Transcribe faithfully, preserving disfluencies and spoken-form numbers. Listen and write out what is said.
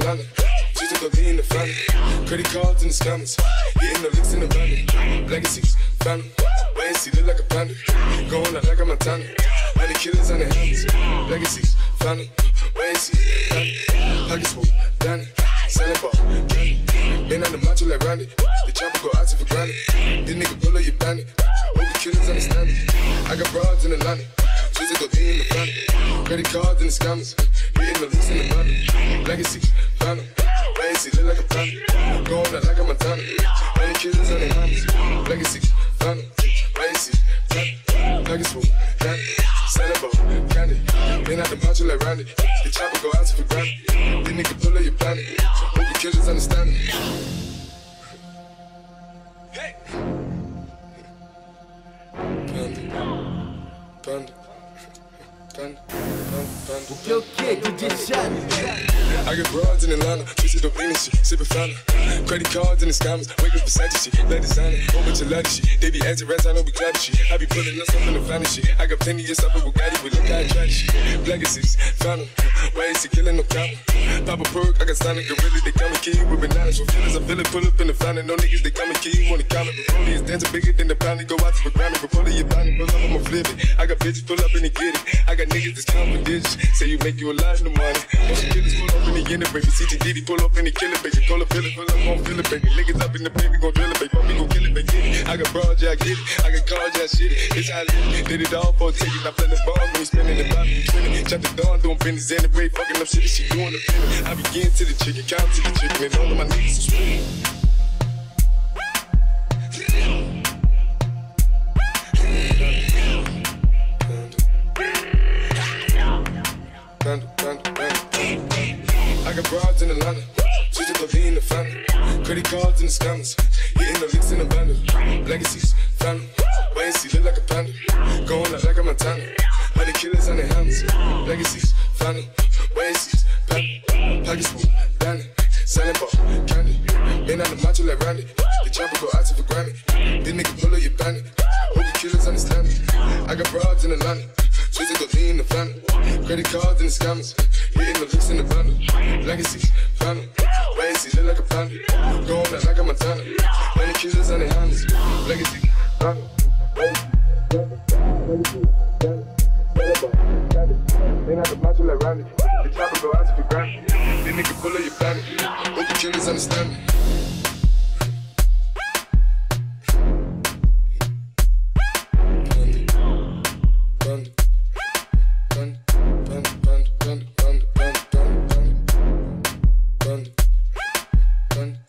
London. Just to go be in the family. Credit cards in the scammers. Hitting the licks in the van. Legacies, family. Wait and see, look like a panda. Going out like a Montana. And the killers on their hands. Legacies, family. Wait and see, family. Pockets full, Danny. Selling ball, Danny. Been on the macho like Randy. The chopper go out to for granted. This nigga pull up your bandit. Hope the killers understand it. I got broads in the London. Just to go be in the family. Credit cards in the scammers. Hitting the licks in the van. Legacies, family. Legacy, look like a panda. Going out like a Montana. And the killers on their hands. Legacy, family. Legacy, family. Pockets full, Danny. Selling ball, candy. Been out the macho like Randy. The chopper go out to for granted. This nigga pull up your bandit. Hope the killers understand it. Hey! Panda. Panda. Panda. Panda. O que que tu diz, I got broads in Atlanta, twisted dope in and shit, sippin' fountain. Credit cards in the scammers, wake up beside the shit, let it sign it, whole bunch of love shit. They be acting rats, I know we clapping shit. I be pulling up something to find shit. I got plenty of stuff with Bugatti, but look how I try this shit. Legacies, fountain, ways to killing no count. Pop a perk, I got Sonic Gorilla, they come and kill you with bananas. For feelings, I feel it, pull up in the fountain. No niggas, they come and kill you on the counter. Broly is dancing bigger than the pound, they go out to the Grammy. But pull up your bounty, pull up, I'ma flip it. I got bitches, pull up and they get it. I got niggas that's counting for digits, say you make you a lot of money. Most killers pull up in the end of baby. C T D D pull up in the killer baby. Call a pillar, pull up, gon' feel it, baby. Niggas up in the baby, gon' drill it, baby. Pump me, gon' kill it, baby. I got broad, yeah, I get it. I got cars, yeah, shit it. It's how I live. Did it all for a ticket. I play the ball when we spinning the bottom. Twinning. Chop the dawn, doing business in the way. Fucking up shit, she doing the feeling. I begin to the chicken, count to the chicken, and all of my niggas are screaming. Panda, panda, panda, panda. I got broads in Atlanta, just to go be in the family. Credit cards in the scammers, hitting the licks in the van. Legacies, family. Wait and see, look like a panda. Going out like a Montana. And the killers on their hands. Legacies, family. Wait and see, panda. Pockets full, Danny. Selling ball, candy. Been on the macho like Randy. The chopper go out to for granted. This nigga pull up your bandit. Hope the killers understand it. I got broads in Atlanta. Just to go be in the family. Credit cards in the scammers. Hitting the licks in the bundle. Legacy, family. Wait and see, look like a panda. Going out like a Montana. And the killers on their hands. Legacy, family. They not the macho like Randy. The chopper go out to be granted. This nigga pull up your bandit. Hope the killers understand me. Panda. Panda. Panda, panda, panda, panda, panda, panda, panda, panda, panda, panda.